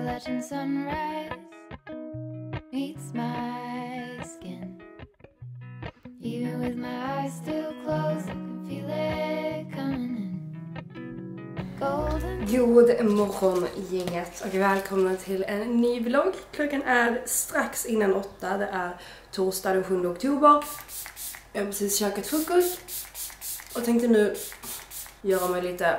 Appalachian sunrise meets my skin. Even with my eyes still closed, I can feel it coming in. Golden. God morgon gänget och välkomna till en ny vlogg. Klockan är strax innan 8. Det är torsdag den 7 oktober. Jag har precis käkat frukost och tänkte nu göra mig lite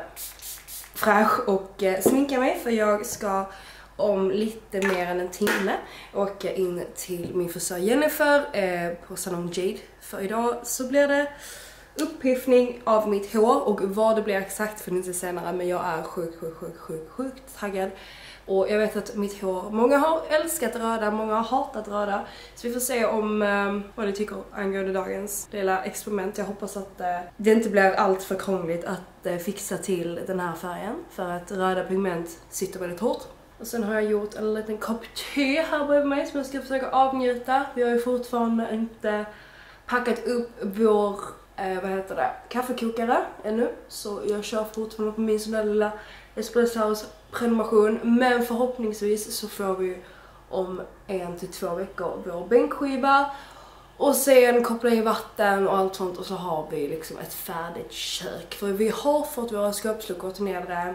fräsch och sminka mig, för jag ska om lite mer än en timme åka in till min frisör Jennifer på Salon Jade. För idag så blir det upphiffning av mitt hår, och vad det blir exakt för inte senare, men jag är sjukt taggad. Och jag vet att mitt hår, många har älskat röda, många har hatat röda. Så vi får se om vad ni tycker angående dagens lilla experiment. Jag hoppas att det inte blir allt för krångligt att fixa till den här färgen, för att röda pigment sitter väldigt hårt. Och sen har jag gjort en liten kopp te här bredvid mig som jag ska försöka avnjuta. Vi har ju fortfarande inte packat upp vår kaffekokare ännu. Så jag kör fortfarande på min sån där lilla Espresso House prenumeration. Men förhoppningsvis så får vi om 1 till 2 veckor vår bänkskiva. Och sen koppla in vatten och allt sånt, och så har vi liksom ett färdigt kök. För vi har fått våra skåpsluckor till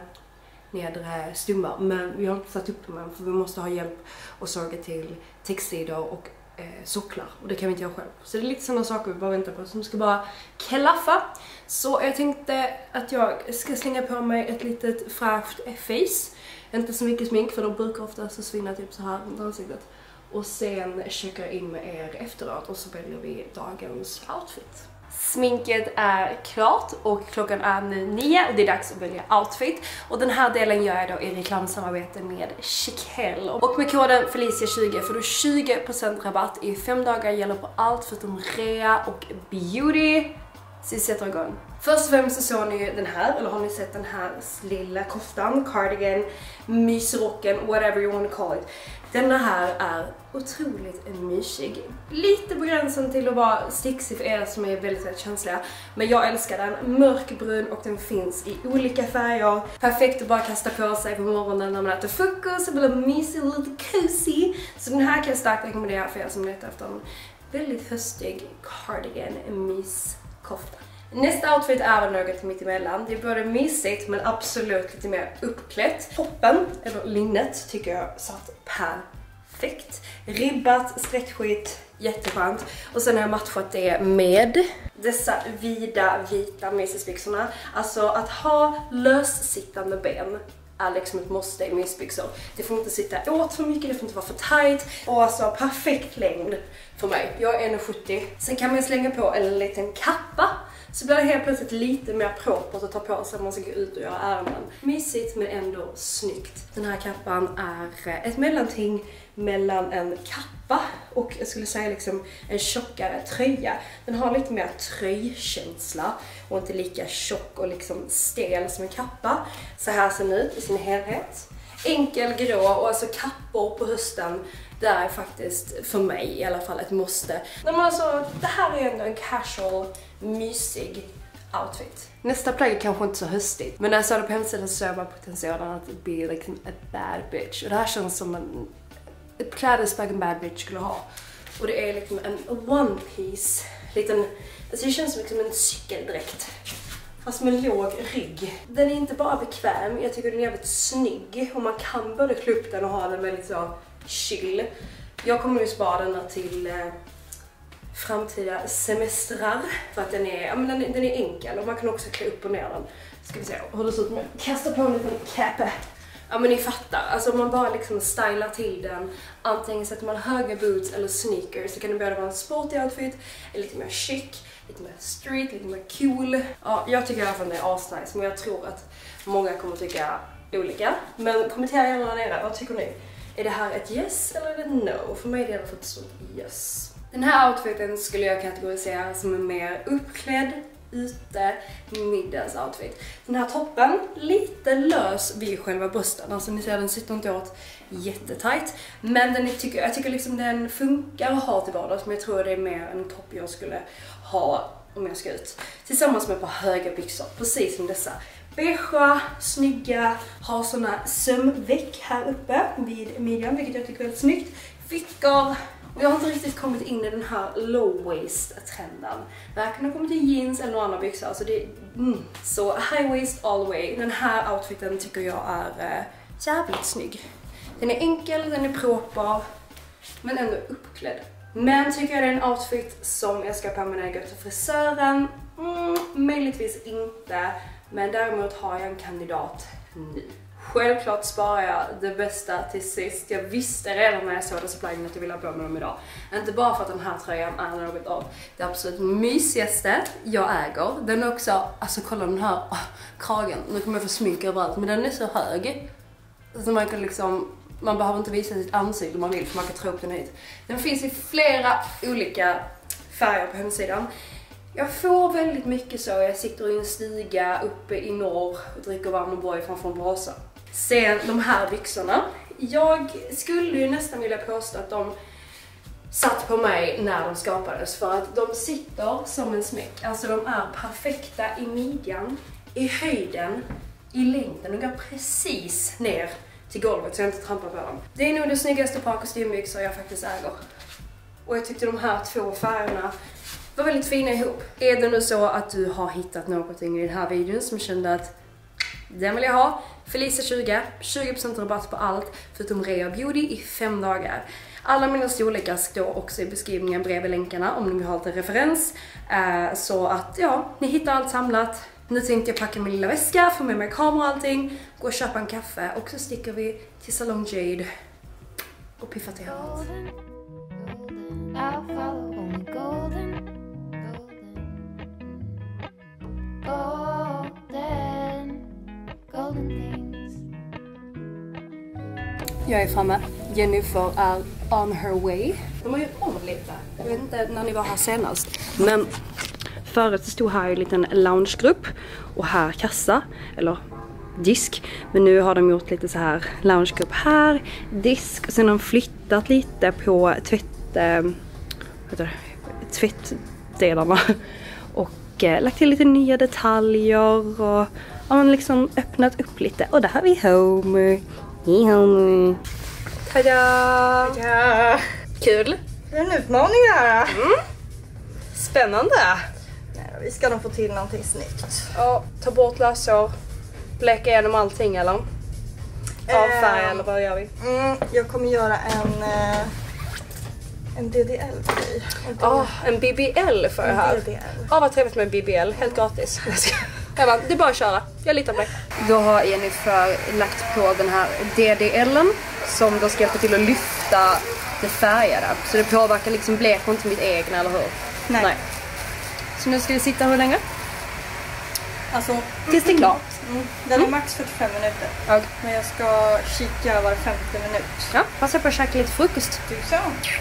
nedre stummar, men vi har inte satt upp dem än, för vi måste ha hjälp och såga till textsidor och socklar, och det kan vi inte göra själv. Så det är lite sådana saker vi bara väntar på som ska bara klaffa. Så jag tänkte att jag ska slänga på mig ett litet fräscht face. Inte så mycket smink, för de brukar ofta försvinna typ så här runt ansiktet. Och sen checkar in med er efteråt, och så väljer vi dagens outfit. Sminket är klart och klockan är nu 9 och det är dags att välja outfit. Och den här delen gör jag då i reklamsamarbete med Chiquelle. Och med koden Felicia20 får du 20% rabatt i 5 dagar, gäller på allt förutom rea och beauty. Så vi sätter igång. Först och främst så såg ni den här, eller har ni sett den här lilla koftan, cardigan, mysrocken, whatever you want to call it. Denna här är otroligt mysig. Lite på gränsen till att vara sticksig för er som är väldigt känsliga. Men jag älskar den. Mörkbrun, och den finns i olika färger. Perfekt att bara kasta på sig på morgonen när man äter frukost. Det blir mysig och lite cozy. Så den här kan jag starkt rekommendera för er som letar efter en väldigt höstig cardigan myskofta. Nästa outfit är något mitt emellan. Det är både mysigt men absolut lite mer uppklätt. Toppen, eller linnet, tycker jag satt perfekt. Ribbat, stretchigt, jätteskönt. Och sen har jag matchat det med dessa vida vita mysbyxorna. Alltså att ha lössittande ben är liksom ett måste i mysbyxor. Det får inte sitta åt för mycket, det får inte vara för tight. Och alltså perfekt längd för mig. Jag är 1,70. Sen kan man slänga på en liten kappa. Så blir det helt plötsligt lite mer propert att ta på sig om man ska gå ut och göra ärenden. Mysigt men ändå snyggt. Den här kappan är ett mellanting mellan en kappa och jag skulle säga liksom en tjockare tröja. Den har lite mer tröjkänsla och inte lika tjock och liksom stel som en kappa. Så här ser den ut i sin helhet. Enkel grå, och alltså kappor på hösten, det är faktiskt för mig i alla fall ett måste. Men alltså, det här är ändå en casual, mysig outfit. Nästa plagg är kanske inte så höstigt, men när jag såg det på hemsidan så såg jag bara potentialen att det blir liksom a bad bitch. Och det här känns som ett klädesplagg en bad bitch skulle ha. Och det är liksom en one piece, liten, alltså det känns som liksom en cykeldräkt. Fast med låg rygg. Den är inte bara bekväm, jag tycker den är jävligt snygg. Och man kan både klä upp den och ha den väldigt så chill. Jag kommer ju spara den till framtida semestrar. För att den är enkel, och man kan också klä upp och ner den. Ska vi se hur det ser ut med. Kasta på en liten cape. Ja, men ni fattar, alltså om man bara liksom stylar till den, antingen sätter man höga boots eller sneakers, så kan det både vara en sportig outfit, eller lite mer chic, lite mer street, lite mer cool. Ja, jag tycker i alla fall det är asnice, men jag tror att många kommer tycka olika. Men kommentera gärna där nere, vad tycker ni? Är det här ett yes eller är det ett no? För mig är det i alla fall ett stort yes. Den här outfiten skulle jag kategorisera som en mer uppklädd, ute, middagsoutfit. Den här toppen, lite lös vid själva brösten. Alltså ni ser, den sitter inte åt jättetight. Men jag tycker liksom den funkar att ha till vardags. Men jag tror det är mer en topp jag skulle ha om jag ska ut. Tillsammans med ett par höga byxor, precis som dessa. beigea, snygga, har såna sömveck här uppe vid midjan, vilket jag tycker är väldigt snyggt. Fickor. Jag har inte riktigt kommit in i den här low waist-trenden. Varken har kommit till jeans eller några andra byxor. Alltså det Så high waist all the way. Den här outfiten tycker jag är jävligt snygg. Den är enkel, den är proper, men ändå uppklädd. Men tycker jag det är en outfit som jag ska på mig när jag går till frisören? Möjligtvis inte. Men däremot har jag en kandidat nu. Självklart sparar jag det bästa till sist. Jag visste redan när jag såg dessa plaggen att jag ville ha på mig dem idag. Inte bara för att den här tröjan är något av det absolut mysigaste jag äger. Den är också, alltså kolla den här kragen. Nu kommer jag få smink överallt, men den är så hög. Så man kan liksom, man behöver inte visa sitt ansikte om man vill för man kan trå upp den hit. Den finns i flera olika färger på hemsidan. Jag får väldigt mycket så, jag sitter i en stiga uppe i norr och dricker varm och boy framför en brasa. Sen de här byxorna, jag skulle ju nästan vilja påstå att de satt på mig när de skapades, för att de sitter som en smäck. Alltså de är perfekta i midjan, i höjden, i längden. De går precis ner till golvet så jag inte trampar på dem. Det är nog det snyggaste par kostymbyxor jag faktiskt äger. Och jag tyckte de här två färgerna var väldigt fina ihop. Är det nu så att du har hittat någonting i den här videon som kände att den vill jag ha? Felicia20, 20% rabatt på allt förutom Rea Beauty i 5 dagar. Alla mina storlekar står också i beskrivningen bredvid länkarna om ni vill ha lite referens. Så att ja, ni hittar allt samlat. Nu tänkte jag packa min lilla väska, få med mig kamera och allting, gå och köpa en kaffe och så sticker vi till Salon Jade och piffar till hemmet. Jag är framme. Jennifer är on her way. De har gjort om lite. Jag vet inte när ni var här senast. Men förut stod här en liten loungegrupp. Och här kassa. Eller disk. Men nu har de gjort lite så här loungegrupp här. Disk. Och sen har de flyttat lite på tvättdelarna. Och lagt till lite nya detaljer. Och ja, man liksom öppnat upp lite. Och där har vi home. Home. Tada! Ja. Kul! Det är en utmaning här. Spännande! Nej, vi ska nog få till någonting snyggt. Ja, ta bort lösår. Bleka igenom allting eller? Färg eller vad gör vi? Jag kommer göra en DDL för dig. En BBL för det här. Vad trevligt med en BBL, helt gratis. Jag bara, det är bara att köra. Jag litar på dig. Då har Jennifer lagt på den här DDLen som då ska hjälpa till att lyfta det färgade. Så det påverkar liksom blek inte mitt egna, eller hur? Nej. Så nu ska vi sitta hur länge? Alltså, tills det är klart. Den är max 45 minuter. Okay. Men jag ska kika var 50 minut. Ja, passa på att käka lite frukost. Du så.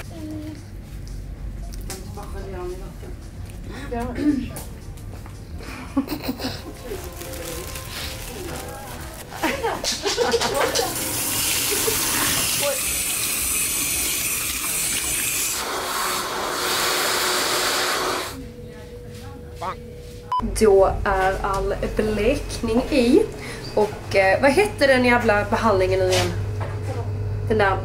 Då är all blekning i. Och vad hette den jävla behandlingen nu igen? Den där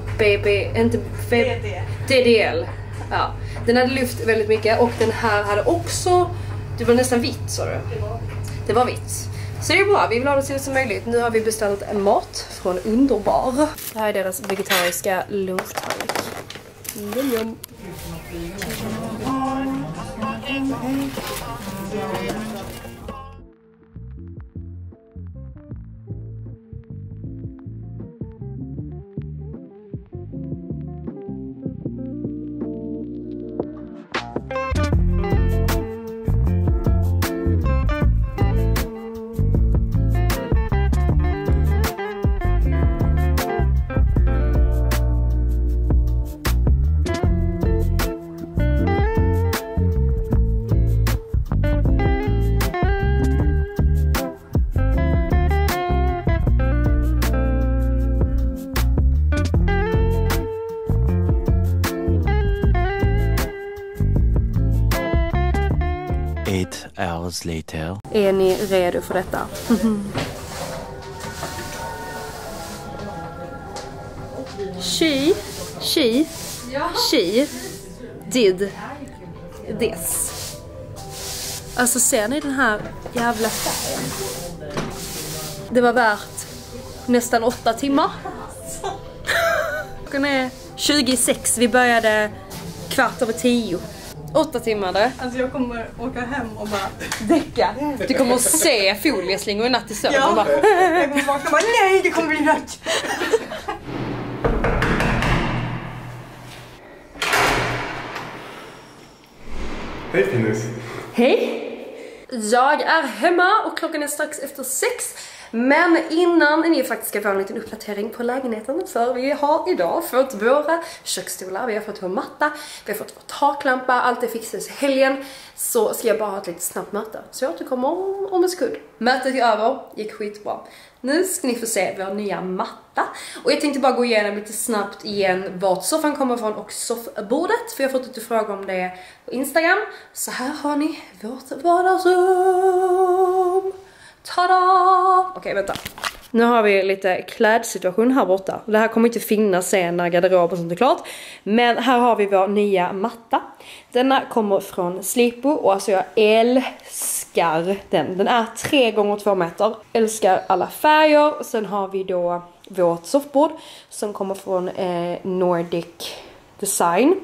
DDL. Ja, den hade lyft väldigt mycket och den här hade också, det var nästan vitt, sa du? Det var vitt. Så det är bra, vi vill ha det så ut som möjligt. Nu har vi beställt en mat från Underbar. Det här är deras vegetariska lunchtallrik. Yum. hours later. Är ni redo för detta? She did this. Alltså ser ni den här jävla färgen? Det var värt nästan 8 timmar. Klockan är 26, vi började 9:15. 8 timmar det. Alltså jag kommer åka hem och bara däcka. Du kommer att se folieslingor i natt i sömn. ja. Och bara, jag kommer vakna och bara nej, det kommer bli rött. Hej Finnis. hej! Jag är hemma och klockan är strax efter 6. Men innan ni faktiskt ska få en liten uppdatering på lägenheten, för vi har idag fått våra köksstolar, vi har fått vår matta, vi har fått vår taklampa, allt det fixades i helgen. Så ska jag bara ha ett lite snabbt möte, så jag återkommer om en sekund. Mötet är över, gick skitbra. Nu ska ni få se vår nya matta. Och jag tänkte bara gå igenom lite snabbt igen vart soffan kommer från och soffbordet, för jag har fått lite frågor om det på Instagram. Så här har ni vårt vardagsrum. Tada! Okej, vänta. Nu har vi lite klädsituation här borta. Det här kommer inte finnas sen när garderob och sånt är klart. Men här har vi vår nya matta. Denna kommer från Slipo och alltså jag älskar den. Den är 3x2 meter. Älskar alla färger. Sen har vi då vårt soffbord som kommer från Nordic Design.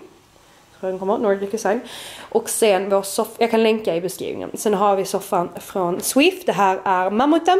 Nordic Design. Och sen vår soffa, jag kan länka i beskrivningen. Sen har vi soffan från Swift. Det här är mammuten.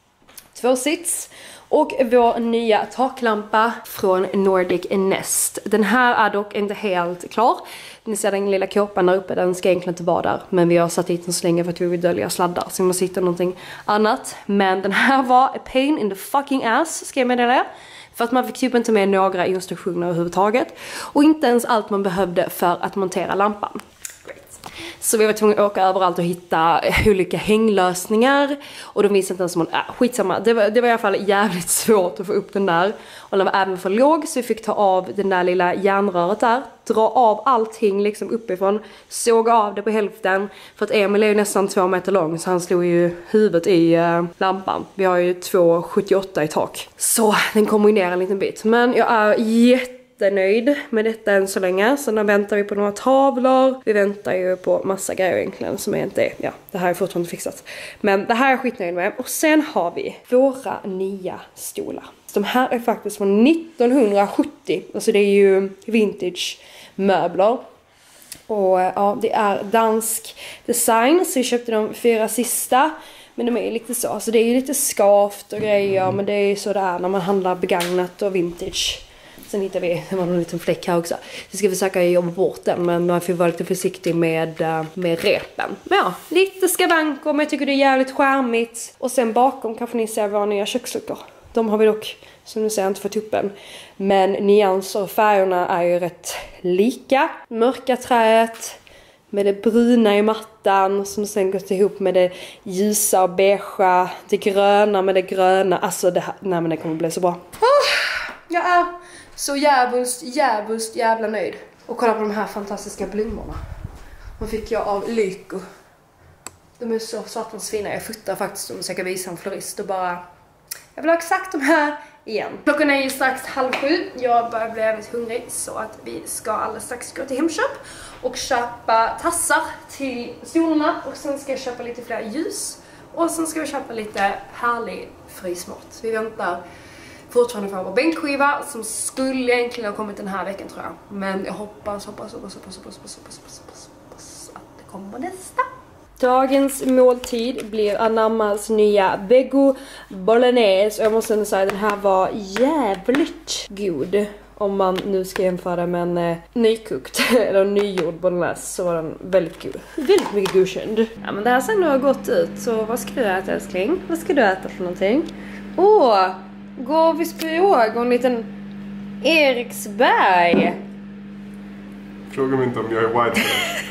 2 sits. Och vår nya taklampa från Nordic Nest. Den här är dock inte helt klar. Ni ser den lilla kåpan där uppe, den ska egentligen inte vara där. Men vi har satt dit den så länge för att vi vill dölja sladdar. Så vi måste hitta någonting annat. Men den här var a pain in the fucking ass, ska jag meddela er. För att man fick typ inte med några instruktioner överhuvudtaget. Och inte ens allt man behövde för att montera lampan. Så vi var tvungna att åka överallt och hitta olika hänglösningar. Och de visste inte ens om man... skitsamma. Det var i alla fall jävligt svårt att få upp den där. Och den var även för låg, så vi fick ta av den där lilla järnröret där. Dra av allting liksom uppifrån. Såga av det på hälften. För att Emil är ju nästan 2 meter lång, så han slog ju huvudet i lampan. Vi har ju 2,78 i tak. Så den kommer ju ner en liten bit. Men jag är jättenöjd med detta än så länge. Så nu väntar vi på några tavlor. Vi väntar ju på massa grejer egentligen som är inte... Ja, det här är fortfarande fixat. Men det här är jag skitnöjd med. Och sen har vi våra nya stolar. De här är faktiskt från 1970. Alltså det är ju vintage möbler. Och ja, det är dansk design. Så vi köpte de 4 sista. Men de är ju lite så. Alltså det är ju lite skavt och grejer. Men det är ju så det är när man handlar begagnat och vintage. Sen hittar vi, det var någon liten fläck här också. Vi ska försöka jobba bort den, men man får vara lite försiktig med repen. Men ja, lite skavanker, men jag tycker det är jävligt charmigt. Och sen bakom kanske ni ser våra nya köksluckor. De har vi dock, som ni ser, inte fått upp än. Men nyanser och färgerna är ju rätt lika. Mörka träet med det bruna i mattan som sen gått ihop med det ljusa och beigea. Det gröna med det gröna. Alltså det här, nej men det kommer bli så bra. Jag är så jävla nöjd. Och kolla på de här fantastiska blommorna. De fick jag av Lyko. De är så satans fina. Jag fotar faktiskt dem så jag kan visa en florist och bara... Jag vill ha exakt de här igen. Klockan är ju strax 6:30. Jag börjar bli väldigt hungrig, så att vi ska alldeles strax gå till Hemköp och köpa tassar till stolarna. Och sen ska jag köpa lite fler ljus. Och sen ska vi köpa lite härlig frysmat. Vi väntar fortfarande för vår bänkskiva som skulle egentligen ha kommit den här veckan, tror jag. Men jag hoppas att det kommer nästa. Dagens måltid blir Anammas nya Vego Bolognese. Och jag måste ändå säga att den här var jävligt god. Om man nu ska jämföra med en nykokt eller nygjord bolognese, så var den väldigt god. Väldigt mycket godkänd. Ja, men det här ser nog gott ut. Så vad ska du äta, älskling? Vad ska du äta för någonting? Går vi språk om en liten Eriksberg? Fråga mig inte om jag är white.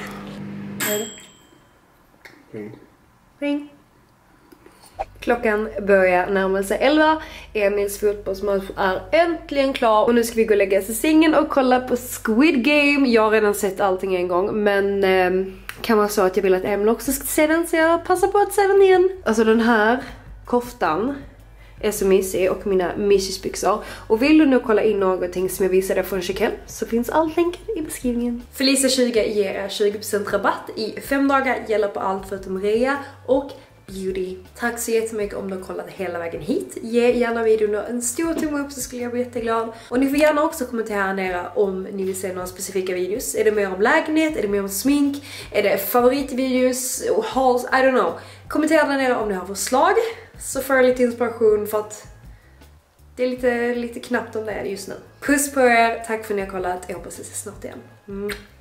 Ring. Klockan börjar närma sig 11. Emils fotbollsmatch är äntligen klar. Och nu ska vi gå och lägga oss i sängen och kolla på Squid Game. Jag har redan sett allting en gång. Men kan vara så att jag vill att Emil också ska se den, så jag passar på att se den igen. Alltså den här koftan är så mysig och mina mysisbyxor. Och vill du nu kolla in någonting som jag visade från Chiquelle så finns allt länkar i beskrivningen. Felicia 20 ger er 20% rabatt i 5 dagar, gäller på allt förutom rea och beauty. Tack så jättemycket om du har kollat hela vägen hit. Ge gärna videon en stor tumme upp så skulle jag bli jätteglad. Och ni får gärna också kommentera här nere om ni vill se några specifika videos. Är det mer om lägenhet? Är det mer om smink? Är det favoritvideos? Hauls? I don't know. Kommentera där nere om ni har förslag. Så får jag lite inspiration för att det är lite knappt om det är just nu. Puss på er, tack för att ni har kollat. Jag hoppas att vi ses snart igen.